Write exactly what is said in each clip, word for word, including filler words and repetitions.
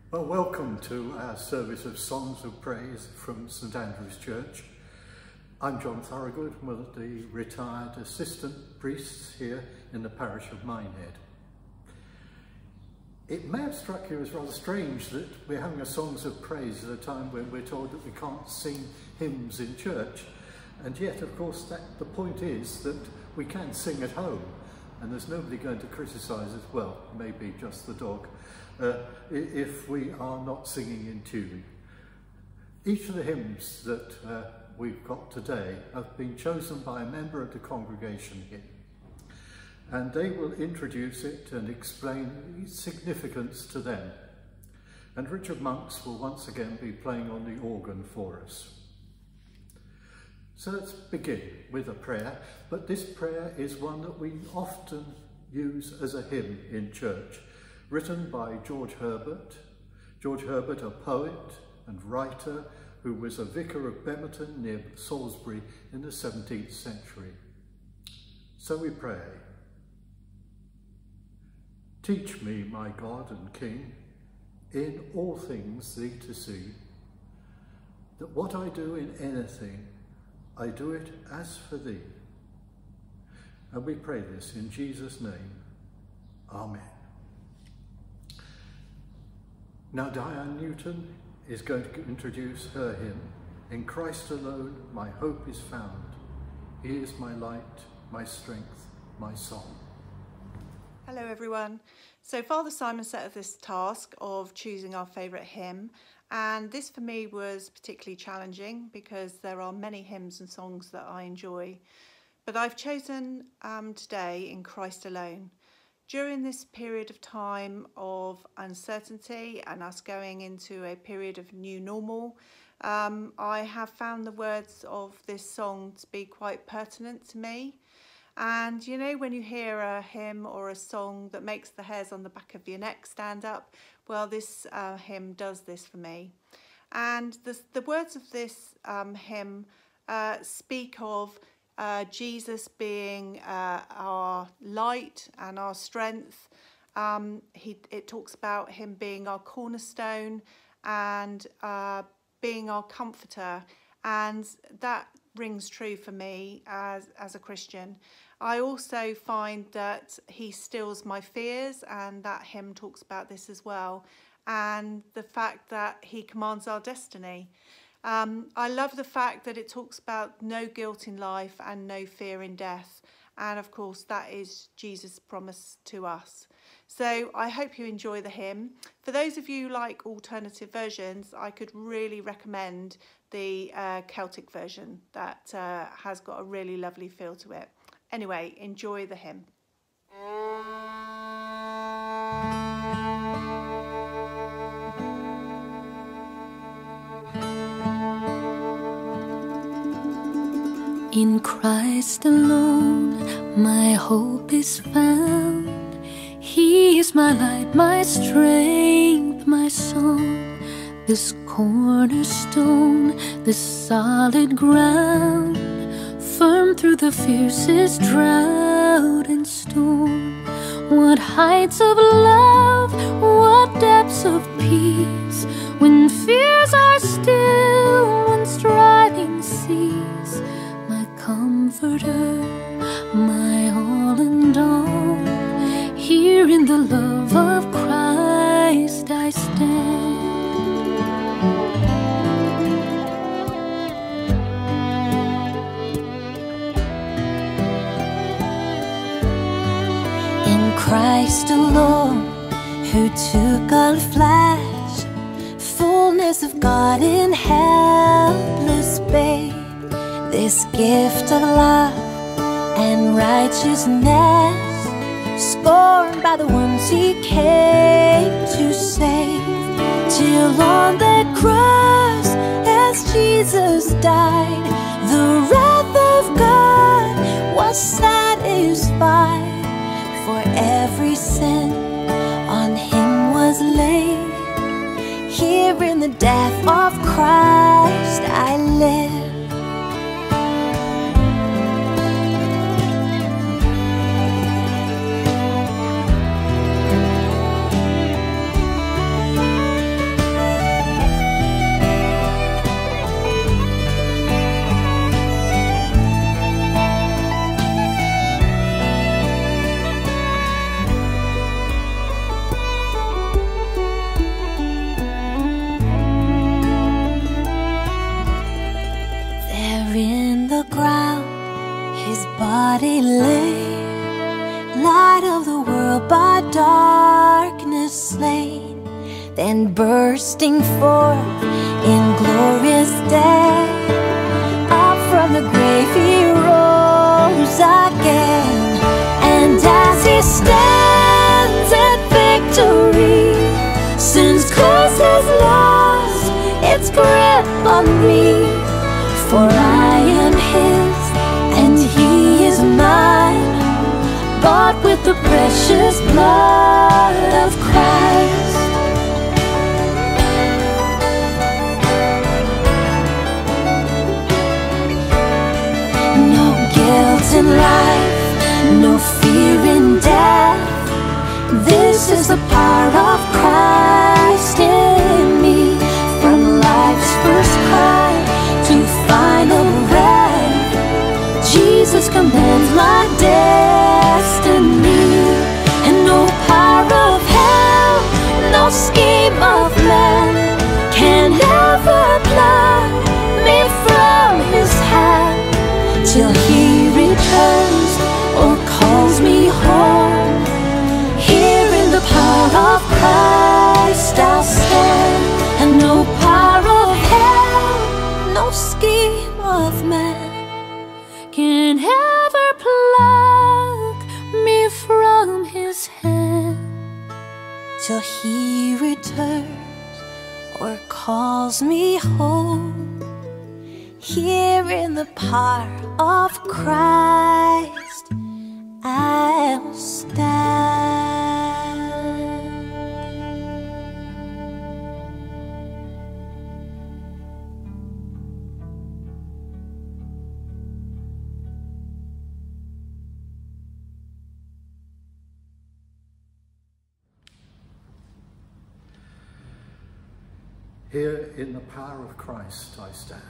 Well, welcome to our service of Songs of Praise from St Andrew's Church. I'm John Thorogood, one of the retired assistant priests here in the Parish of Minehead. It may have struck you as rather strange that we're having a Songs of Praise at a time when we're told that we can't sing hymns in church, and yet, of course, that the point is that we can sing at home, and there's nobody going to criticise us, well, maybe just the dog, uh, if we are not singing in tune. Each of the hymns that uh, we've got today have been chosen by a member of the congregation here, and they will introduce it and explain its significance to them. And Richard Monks will once again be playing on the organ for us. So let's begin with a prayer, but this prayer is one that we often use as a hymn in church, written by George Herbert. George Herbert, a poet and writer who was a vicar of Bemerton near Salisbury in the seventeenth century. So we pray. Teach me, my God and King, in all things thee to see, that what I do in anything, I do it as for thee. And we pray this in Jesus' name. Amen. Now Diane Newton is going to introduce her hymn, In Christ Alone My Hope is Found. He is my light, my strength, my song. Hello everyone. So Father Simon set us this task of choosing our favourite hymn, and this for me was particularly challenging because there are many hymns and songs that I enjoy. But I've chosen um, today In Christ Alone. During this period of time of uncertainty and us going into a period of new normal, um, I have found the words of this song to be quite pertinent to me. And you know, when you hear a hymn or a song that makes the hairs on the back of your neck stand up, well, this uh, hymn does this for me. And the, the words of this um, hymn uh, speak of Uh, Jesus being uh, our light and our strength. Um, he, it talks about him being our cornerstone and uh, being our comforter, and that rings true for me as, as a Christian. I also find that he stills my fears, and that hymn talks about this as well, and the fact that he commands our destiny. Um, I love the fact that it talks about no guilt in life and no fear in death. And of course, that is Jesus' promise to us. So I hope you enjoy the hymn. For those of you who like alternative versions, I could really recommend the uh, Celtic version that uh, has got a really lovely feel to it. Anyway, enjoy the hymn. In Christ alone, my hope is found. He is my light, my strength, my song. This cornerstone, this solid ground, firm through the fiercest drought and storm. What heights of love, what depths of peace, when fears are still, when striving cease. Comforter, my all and all, here in the love of Christ I stand. In Christ alone, who took on flesh, fullness of God in helpless babe. This gift of love and righteousness, scorned by the ones he came to save, till on the cross, as Jesus died, the wrath of God was satisfied. For every sin on him was laid. Here in the death of Christ I live. my darkness slain, then bursting forth in glorious day. Up from the grave he rose again, and as he stands at victory, sin's curse has lost its grip on me. For I am his and he is mine, bought with the precious blood of Christ. No guilt in life, no fear in death. This is the power of Christ in me. From life's first cry to final breath, Jesus commands my destiny. And no power of hell, no scheme of man can ever pluck me from his hand, till he returns or calls me home. Here in the power of Christ I'll stand, and no power of hell, no scheme of man can ever pluck me from his hand, till he returns or calls me home. Here in the power of Christ I'll stand. Here in the power of Christ I stand.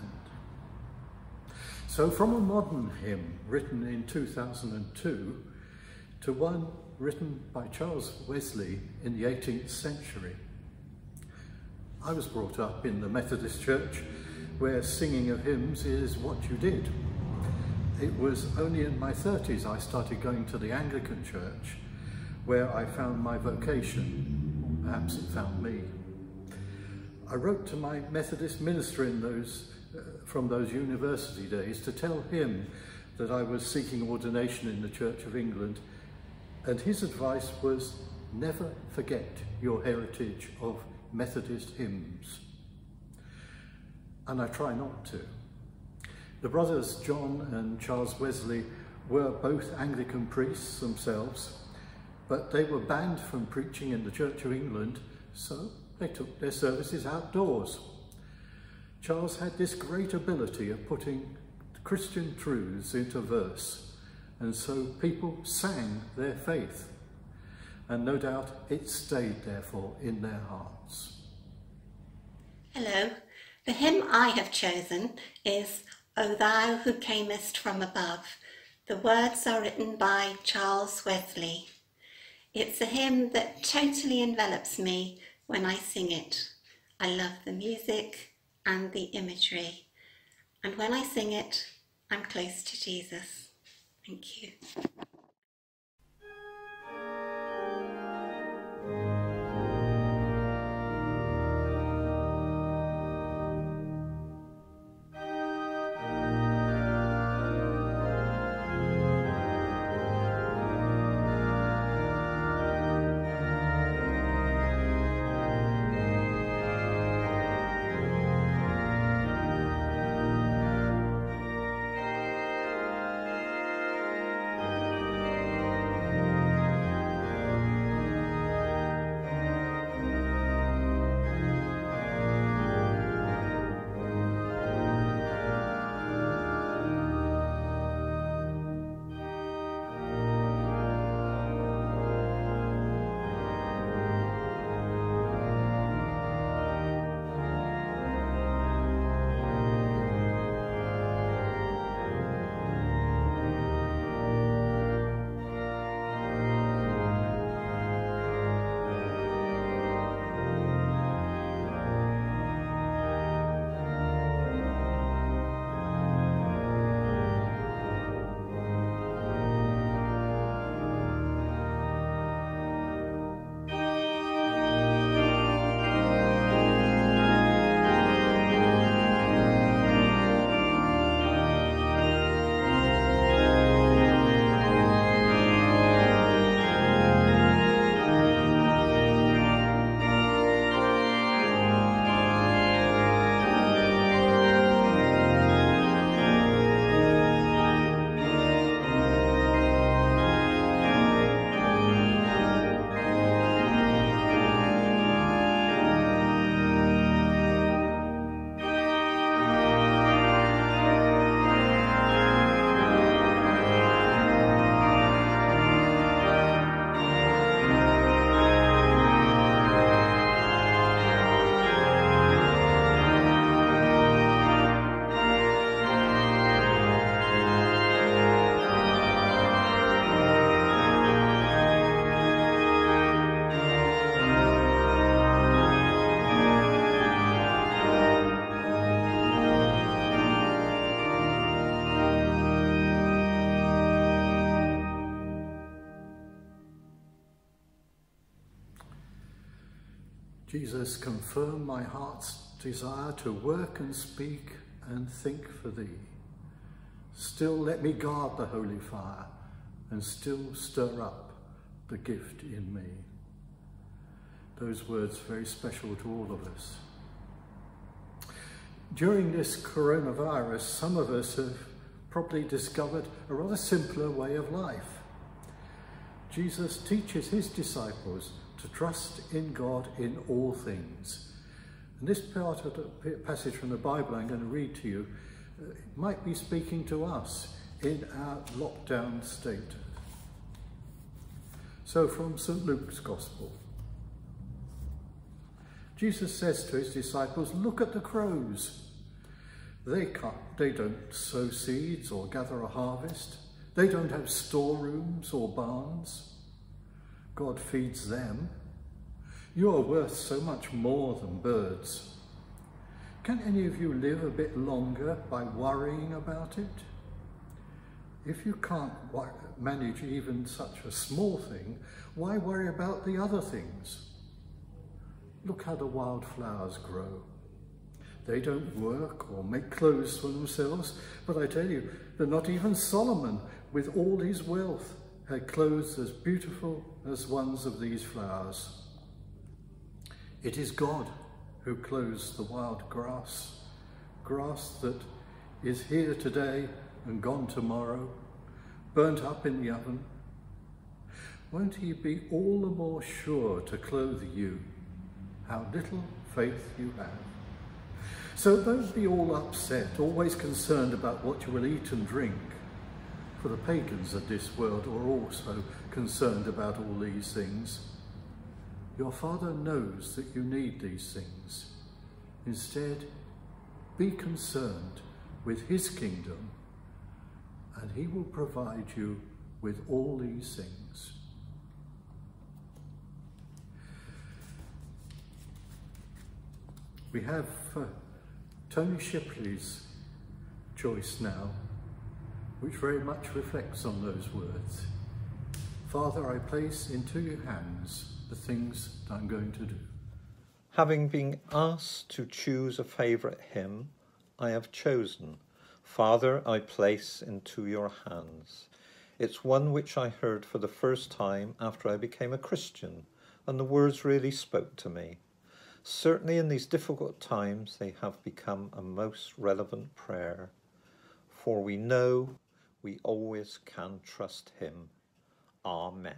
So from a modern hymn written in two thousand two to one written by Charles Wesley in the eighteenth century. I was brought up in the Methodist Church, where singing of hymns is what you did. It was only in my thirties I started going to the Anglican Church, where I found my vocation, or perhaps it found me. I wrote to my Methodist minister in those, uh, from those university days to tell him that I was seeking ordination in the Church of England, and his advice was never forget your heritage of Methodist hymns. And I try not to. The brothers John and Charles Wesley were both Anglican priests themselves, but they were banned from preaching in the Church of England, so they took their services outdoors. Charles had this great ability of putting Christian truths into verse, and so people sang their faith, and no doubt it stayed therefore in their hearts. Hello, the hymn I have chosen is O Thou Who Camest From Above. The words are written by Charles Wesley. It's a hymn that totally envelops me when I sing it. I love the music and the imagery, and when I sing it, I'm close to Jesus. Thank you. Jesus, confirm my heart's desire to work and speak and think for thee. Still let me guard the holy fire and still stir up the gift in me. Those words very special to all of us. During this coronavirus, some of us have probably discovered a rather simpler way of life. Jesus teaches his disciples to trust in God in all things. And this part of the passage from the Bible I'm going to read to you uh, might be speaking to us in our lockdown state. So from Saint Luke's Gospel. Jesus says to his disciples, look at the crows. They, can't, they don't sow seeds or gather a harvest. They don't have storerooms or barns. God feeds them. You are worth so much more than birds. Can any of you live a bit longer by worrying about it? If you can't manage even such a small thing, why worry about the other things? Look how the wildflowers grow. They don't work or make clothes for themselves, but I tell you that not even Solomon, with all his wealth, had clothes as beautiful as ones of these flowers. It is God who clothes the wild grass, grass that is here today and gone tomorrow, burnt up in the oven. Won't he be all the more sure to clothe you? How little faith you have. So don't be all upset, always concerned about what you will eat and drink. For the pagans of this world are also concerned about all these things. Your Father knows that you need these things. Instead, be concerned with his kingdom, and he will provide you with all these things. We have uh, Tony Shipley's choice now, which very much reflects on those words. Father, I place into your hands the things that I'm going to do. Having been asked to choose a favourite hymn, I have chosen, Father, I place into your hands. It's one which I heard for the first time after I became a Christian, and the words really spoke to me. Certainly in these difficult times, they have become a most relevant prayer, for we know we always can trust him. Amen.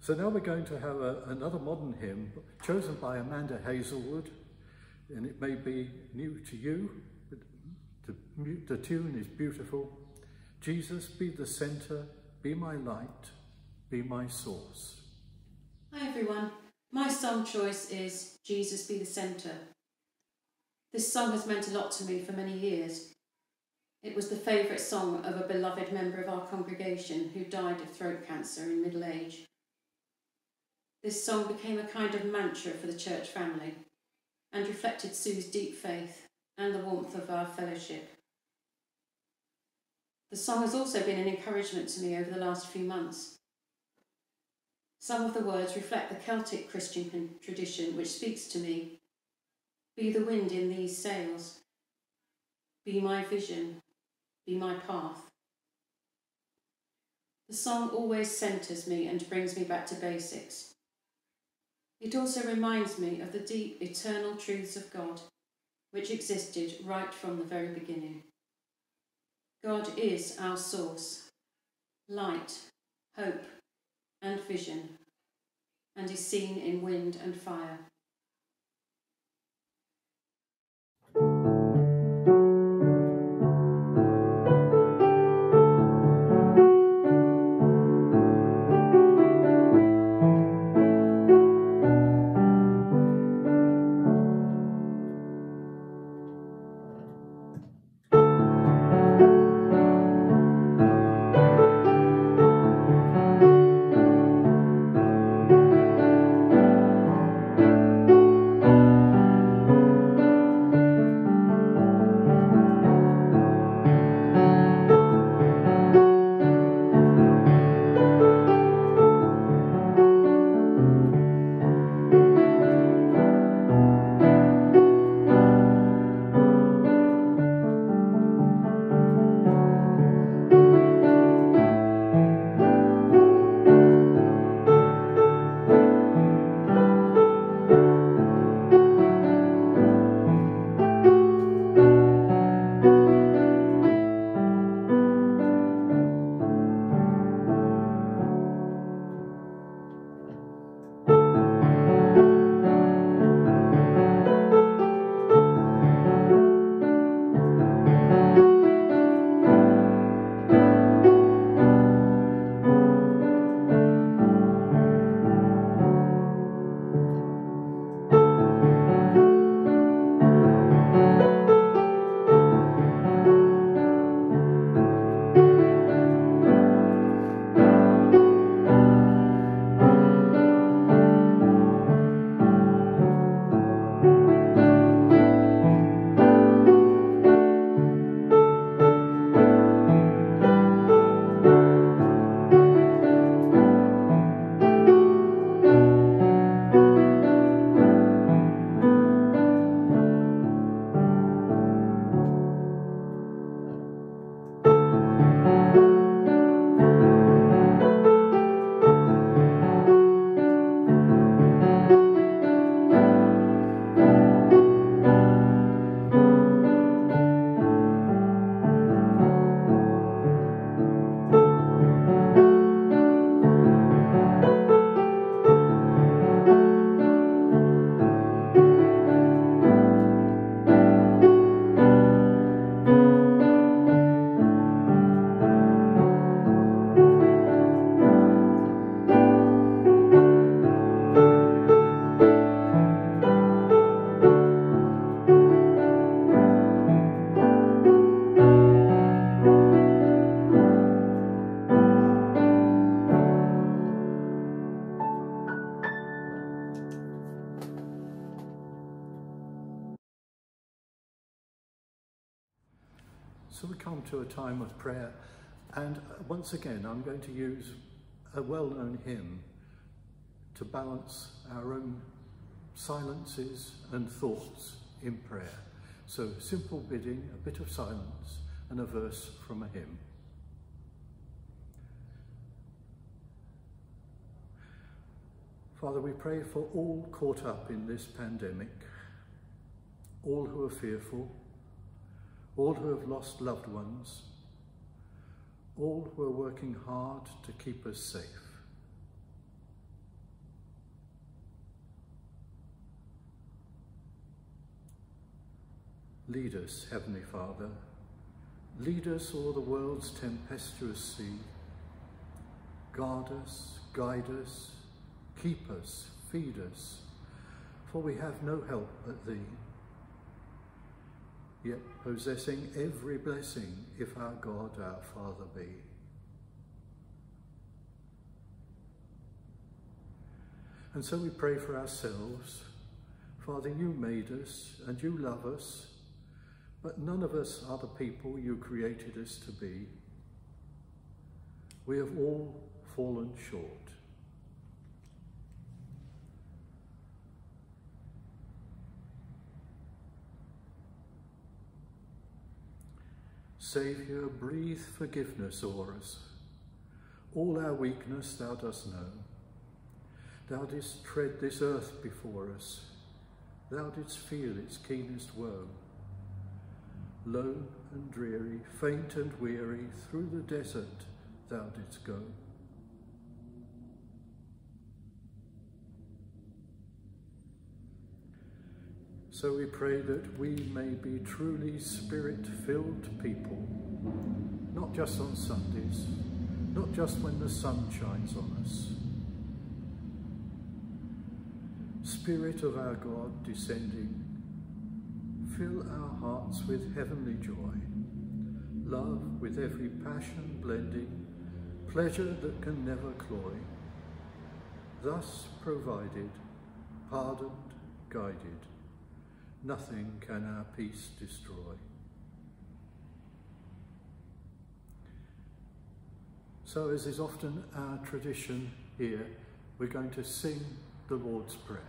So now we're going to have a, another modern hymn chosen by Amanda Hazelwood, and it may be new to you, but the, the tune is beautiful. Jesus, be the centre, be my light, be my source. Hi everyone, my song choice is Jesus Be the Centre. This song has meant a lot to me for many years. It was the favourite song of a beloved member of our congregation who died of throat cancer in middle age. This song became a kind of mantra for the church family and reflected Sue's deep faith and the warmth of our fellowship. The song has also been an encouragement to me over the last few months. Some of the words reflect the Celtic Christian tradition which speaks to me. Be the wind in these sails. Be my vision. Be my path. The song always centres me and brings me back to basics. It also reminds me of the deep, eternal truths of God, which existed right from the very beginning. God is our source, light, hope, and vision, and is seen in wind and fire. So we come to a time of prayer, and once again I'm going to use a well-known hymn to balance our own silences and thoughts in prayer. So simple bidding, a bit of silence, and a verse from a hymn. Father, we pray for all caught up in this pandemic, all who are fearful, all who have lost loved ones, all who are working hard to keep us safe. Lead us, Heavenly Father, lead us o'er the world's tempestuous sea. Guard us, guide us, keep us, feed us, for we have no help but thee. Yet possessing every blessing, if our God our Father be. And so we pray for ourselves. Father, you made us and you love us, but none of us are the people you created us to be. We have all fallen short. Saviour, breathe forgiveness o'er us. All our weakness thou dost know. Thou didst tread this earth before us. Thou didst feel its keenest woe. Lone and dreary, faint and weary, through the desert thou didst go. So we pray that we may be truly spirit-filled people, not just on Sundays, not just when the sun shines on us. Spirit of our God descending, fill our hearts with heavenly joy, love with every passion blending, pleasure that can never cloy. Thus provided, pardoned, guided, nothing can our peace destroy. So, as is often our tradition here, we're going to sing the Lord's Prayer.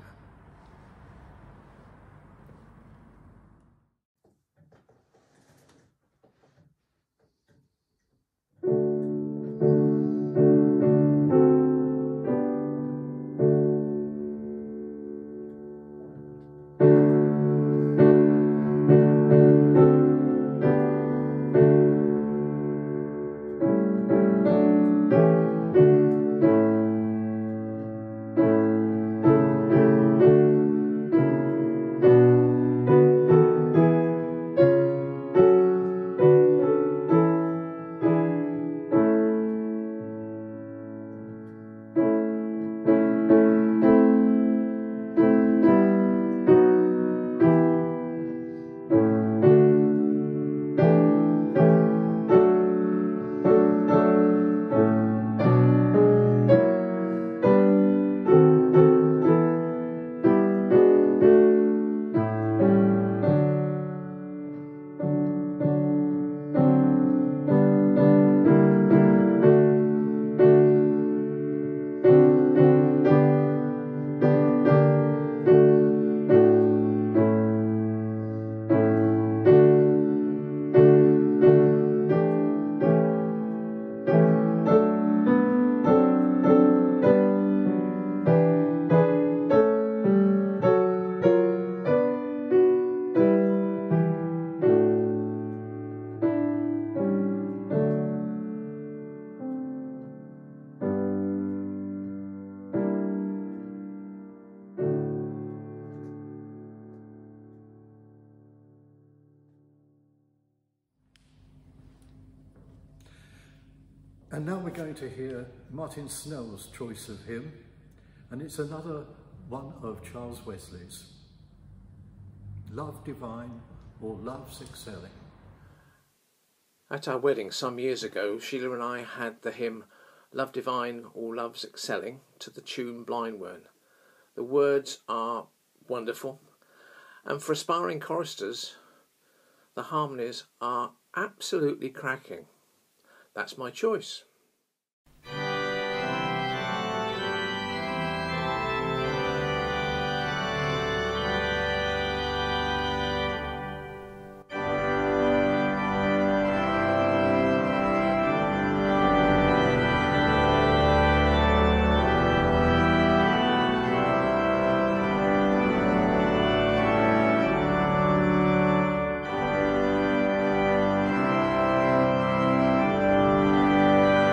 And now we're going to hear Martin Snell's choice of hymn, and it's another one of Charles Wesley's. Love Divine, or Love's Excelling. At our wedding some years ago, Sheila and I had the hymn Love Divine or Love's Excelling to the tune Blind Wern. The words are wonderful, and for aspiring choristers, the harmonies are absolutely cracking. That's my choice. Thank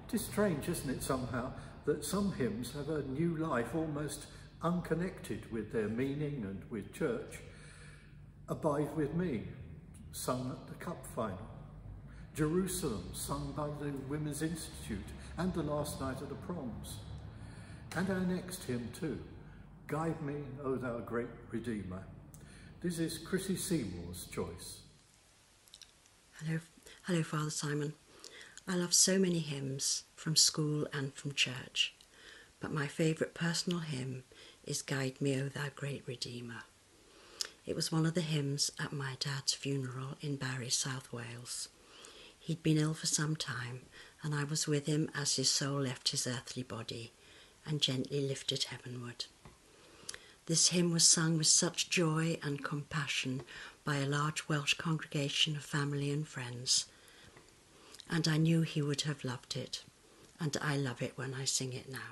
It is strange, isn't it, somehow, that some hymns have a new life almost unconnected with their meaning and with church. Abide With Me, sung at the Cup final. Jerusalem, sung by the Women's Institute, and the last night of the proms. And our next hymn too, Guide Me, O Thou Great Redeemer. This is Chrissy Seymour's choice. Hello, hello, Father Simon. I love so many hymns from school and from church, but my favourite personal hymn is Guide Me, O Thou Great Redeemer. It was one of the hymns at my dad's funeral in Barry, South Wales. He'd been ill for some time, and I was with him as his soul left his earthly body and gently lifted heavenward. This hymn was sung with such joy and compassion by a large Welsh congregation of family and friends, and I knew he would have loved it, and I love it when I sing it now.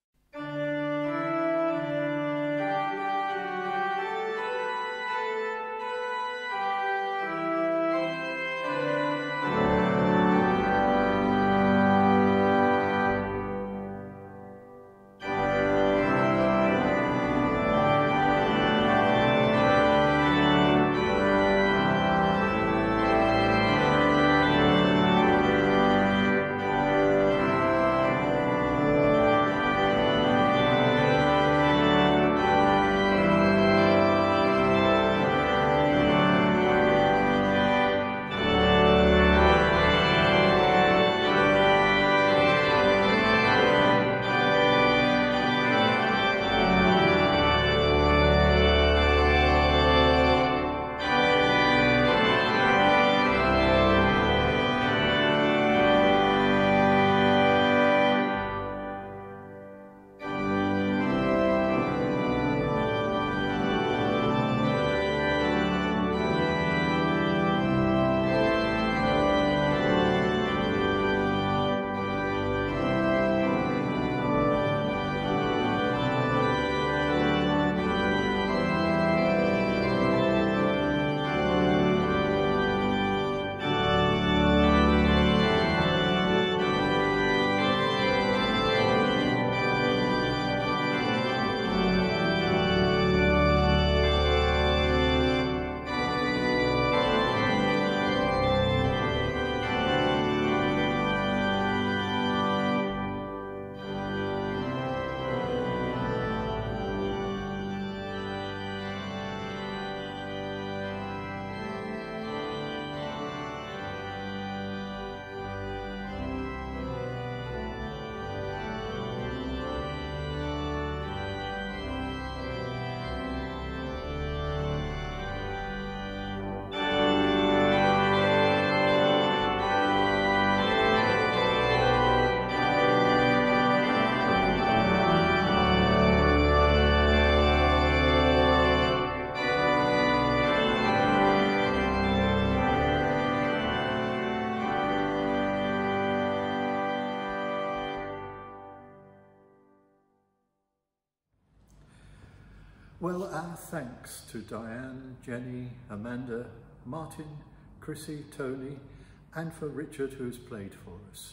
Well, our thanks to Diane, Jenny, Amanda, Martin, Chrissy, Tony, and for Richard, who's played for us.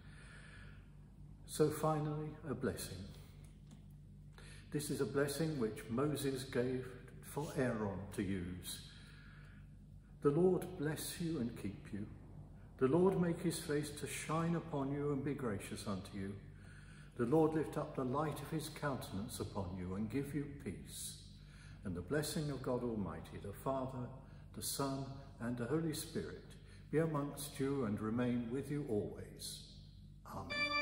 So finally, a blessing. This is a blessing which Moses gave for Aaron to use. The Lord bless you and keep you. The Lord make his face to shine upon you and be gracious unto you. The Lord lift up the light of his countenance upon you and give you peace. And the blessing of God Almighty, the Father, the Son, and the Holy Spirit be amongst you and remain with you always. Amen.